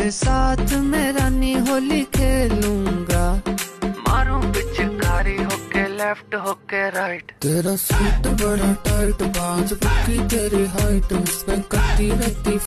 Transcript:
तेरे साथ मैं रानी होली खेलूंगा, मारूं पिचकारी होके लेफ्ट होके राइट। तेरा सूट बड़ा टाइट, बांझ पक्की तेरी हाइट, उस पे कटी रहती